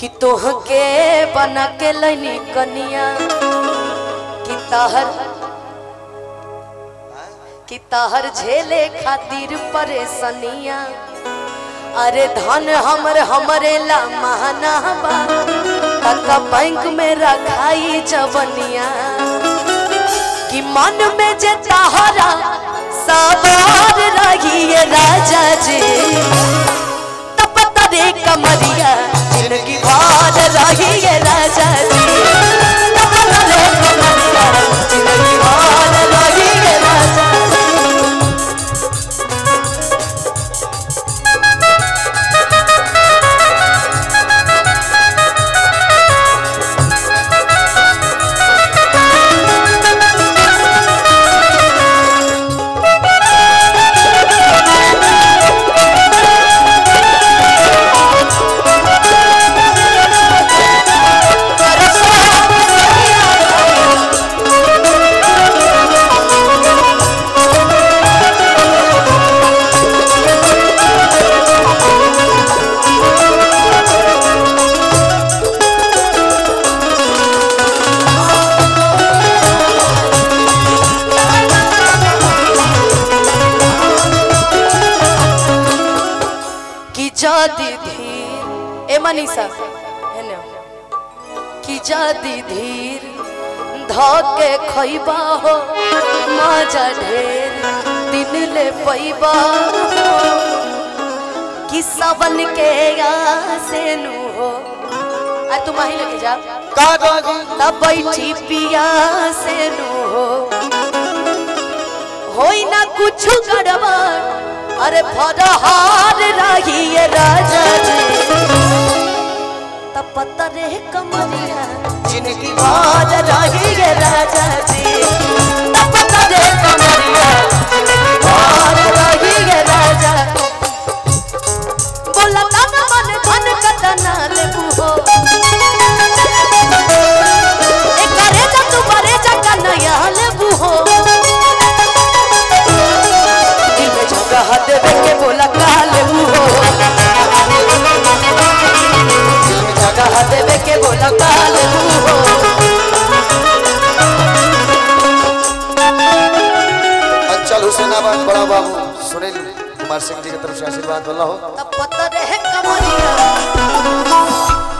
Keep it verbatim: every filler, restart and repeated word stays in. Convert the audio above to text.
कि तोहके बना के लैनी कनिया कि तहर कि तहर झेले खातिर परेशानिया। अरे धन हमर हमरे ला महाना बा तका बैंक में रखाई जवनिया कि मन में जे तहरा सवार रही राजा जी तब तरे कमरिया जिनकी बात रही राजा जी तब तरे कमरिया जिनकी बात रही राजा धीर ए मनीषा कि जादी धीर धके खइबा हो मजा ढेर दिन ले पैबा कि सबन के से नु हो आ तुम ही लगे जा का तब बैठी पिया से नु हो होई ना कुछ गड़बड़। अरे फरहार रही राजा जी तब पता रे कमरिया जिनकी बात रही राजा जी तब पता रे कमरिया जिनकी बात रही राजा। बोला तन मन धन कतना लेबू हो एक करे जा तू बरे जा कन्हैया लेबू हो जगह देवे के बोला काल मुहो जगह देवे के बोला काल मुहो। अंचल हुसैनाबाद बड़ा बाबू सुनील कुमार सिंह जी की तरफ से आशीर्वाद वाला हो तब पता रहे कमरिया